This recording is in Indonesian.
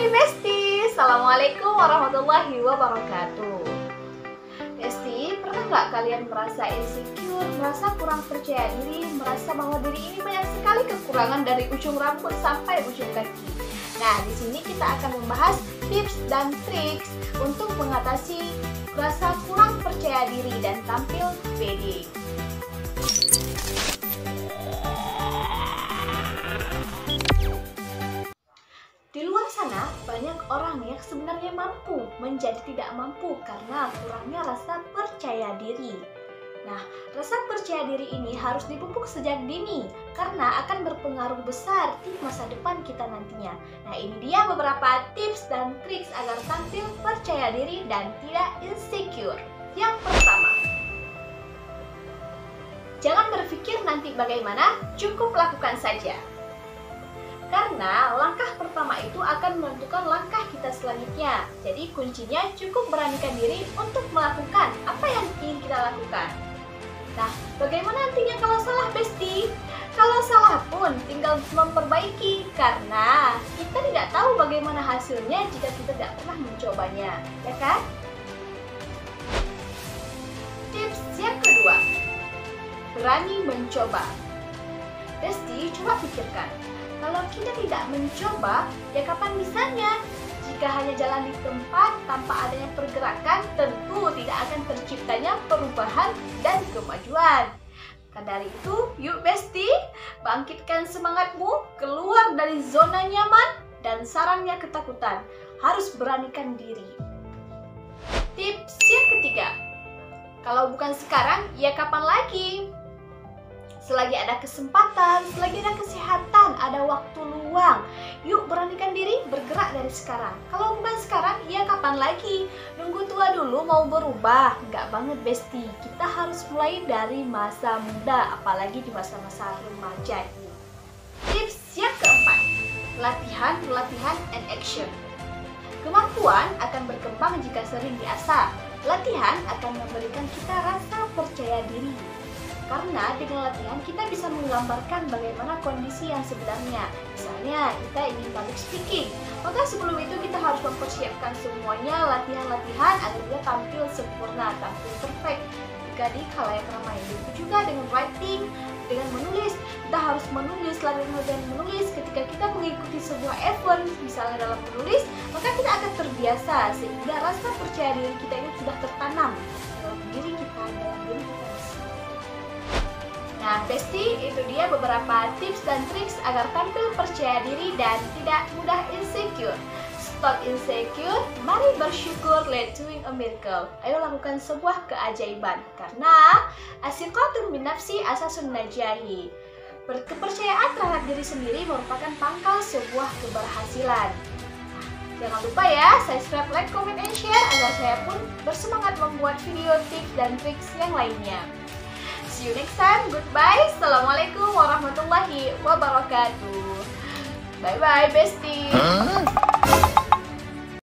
Hai Besti, Assalamualaikum warahmatullahi wabarakatuh. Besti, pernah nggak kalian merasa insecure, merasa kurang percaya diri, merasa bahwa diri ini banyak sekali kekurangan dari ujung rambut sampai ujung kaki? Nah, di sini kita akan membahas tips dan trik untuk mengatasi rasa kurang percaya diri dan tampil pede. Di luar sana, banyak orang yang sebenarnya mampu menjadi tidak mampu karena kurangnya rasa percaya diri. Nah, rasa percaya diri ini harus dipupuk sejak dini karena akan berpengaruh besar di masa depan kita nantinya. Nah, ini dia beberapa tips dan trik agar tampil percaya diri dan tidak insecure. Yang pertama, jangan berpikir nanti bagaimana, cukup lakukan saja. Karena langkah pertama itu akan menentukan langkah kita selanjutnya. Jadi kuncinya cukup beranikan diri untuk melakukan apa yang ingin kita lakukan. Nah, bagaimana nantinya kalau salah, Besti? Kalau salah pun tinggal memperbaiki, karena kita tidak tahu bagaimana hasilnya jika kita tidak pernah mencobanya, ya kan? Tips yang kedua, berani mencoba. Besti, coba pikirkan. Kalau kita tidak mencoba, ya kapan bisanya? Jika hanya jalan di tempat tanpa adanya pergerakan, tentu tidak akan terciptanya perubahan dan kemajuan. Maka dari itu, yuk Besti, bangkitkan semangatmu, keluar dari zona nyaman dan sarangnya ketakutan. Harus beranikan diri. Tips yang ketiga, kalau bukan sekarang, ya kapan lagi? Selagi ada kesempatan, selagi ada kesehatan, ada waktu luang, yuk beranikan diri bergerak dari sekarang. Kalau bukan sekarang, ya kapan lagi? Nunggu tua dulu mau berubah? Nggak banget Besti, kita harus mulai dari masa muda, apalagi di masa-masa remaja ini. Tips yang keempat, latihan, and action. Kemampuan akan berkembang jika sering diasah. Latihan akan memberikan kita rasa percaya diri. Karena dengan latihan kita bisa menggambarkan bagaimana kondisi yang sebenarnya. Misalnya kita ingin public speaking, maka sebelum itu kita harus mempersiapkan semuanya, latihan-latihan agar dia tampil sempurna, tampil perfect. Jika di khalayak ramai, itu juga dengan writing, dengan menulis. Kita harus menulis, latihan menulis. Ketika kita mengikuti sebuah event, misalnya dalam menulis, maka kita akan terbiasa sehingga rasa percaya diri kita ini sudah tertanam dalam diri kita, dalam diri kita. Nah, Besti, itu dia beberapa tips dan triks agar tampil percaya diri dan tidak mudah insecure. Stop insecure, mari bersyukur, let's doing a miracle. Ayo lakukan sebuah keajaiban, karena asiqatun min nafsi asasun najahi. Kepercayaan terhadap diri sendiri merupakan pangkal sebuah keberhasilan. Jangan lupa ya, subscribe, like, comment, and share agar saya pun bersemangat membuat video tips dan triks yang lainnya. See you next time. Goodbye. Assalamualaikum warahmatullahi wabarakatuh. Bye bye, Besti.